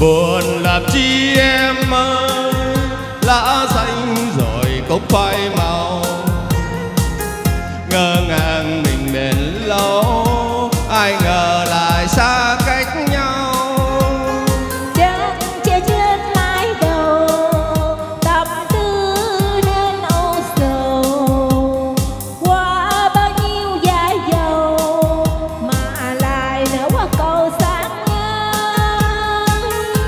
Buồn làm chi em ơi, lá xanh rồi cúc phai màu. Ngỡ ngàng mình bền lâu, ai ngờ lại xa cách nhau. Chân che trên mái đầu, tâm tư nên âu sầu. Qua bao nhiêu giá dầu mà lại nở qua câu sáng ngang.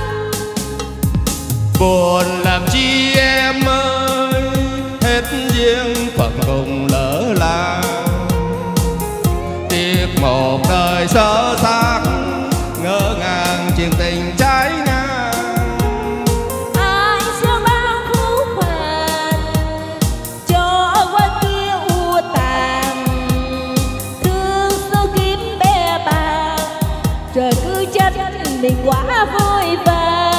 Buồn làm chi em ơi, hết duyên phận cùng lỡ làng. Tiếc một đời sơ xác, ngỡ ngàng chuyện tình trái ngang. Ai sẽ bao phú phàng cho qua kia u tàn. Thương sâu kiếm bé bàng, trời cứ trách mình quá vội vàng.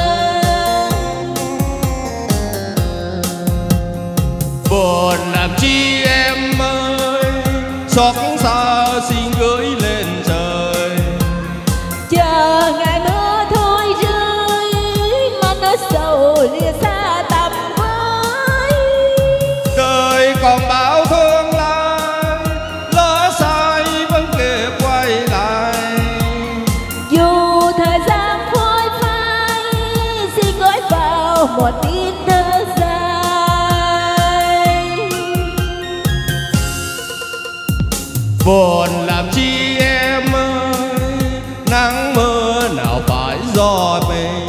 Buồn làm chi em ơi, xót xa xin gửi lên trời. Chờ ngày mưa thôi rơi, mà nó sầu lìa xa tầm với. Đời còn bao thương lai, lỡ sai vẫn kịp quay lại. Dù thời gian phôi phai, xin gửi vào một tiếng thơ dài. Buồn làm chi em ơi, nắng mưa nào phải do mình.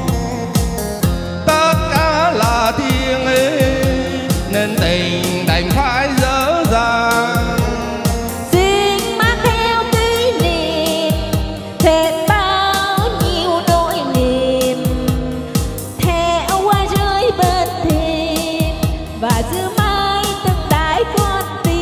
Tất cả là thiên ý, nên tình đành phải dở dang. Xin mang theo kỷ niệm, thêm bao nhiêu nỗi niềm. Theo hoa rơi bên thềm, và giữ mãi từng đái con tim.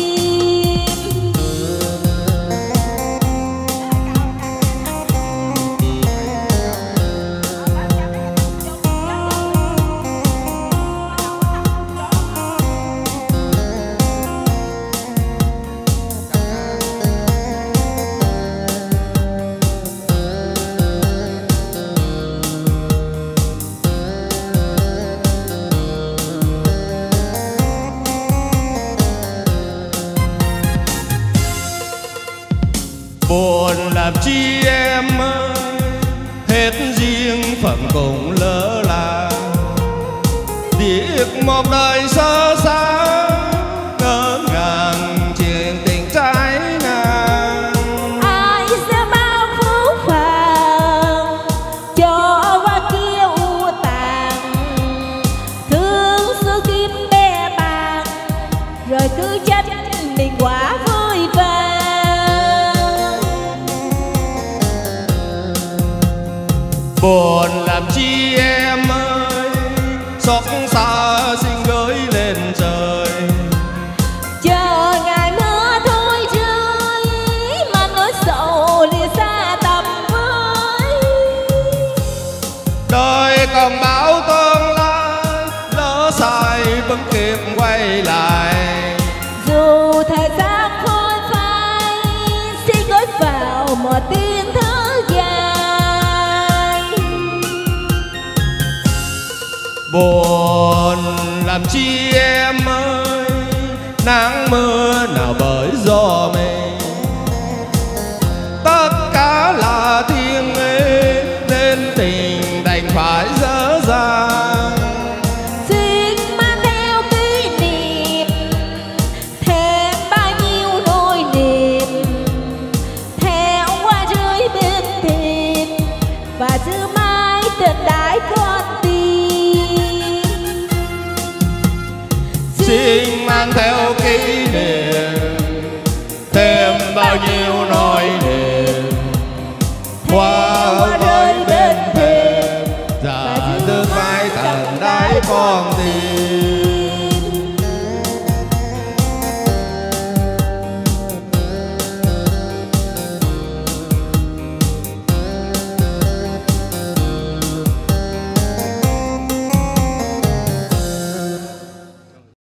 Buồn làm chi em ơi, hết duyên phận cùng lỡ làng. Tiếc một đời sơ xác, ngỡ ngàng chuyện tình trái ngang. Ai sẽ bao phú phàng cho qua kia u tàn. Thương xưa kiếm bé bàng, rồi cứ trách mình quá vội vàng. Buồn làm chi em ơi, xót xa xin gửi lên trời. Chờ ngày mưa thôi rơi, mà nỗi sầu lìa xa tầm với. Đời còn bao tương lai, lỡ sai vẫn kịp quay lại. Dù thời gian phôi phai, xin gửi vào một tiếng thơ dài. Buồn làm chi em ơi, nắng mưa nào bởi do mình. Tất cả là thiên ý, nên tình đành phải dở dang. Xin mang theo kỷ niệm, thêm bao nhiêu nỗi niềm. Theo hoa rơi bên thềm, và giữ mãi tình đái con tim. Xin mang theo kỷ niệm, thêm bao nhiêu nỗi niềm. Hoa rơi bên thềm, và giữ mãi tận đáy con tim.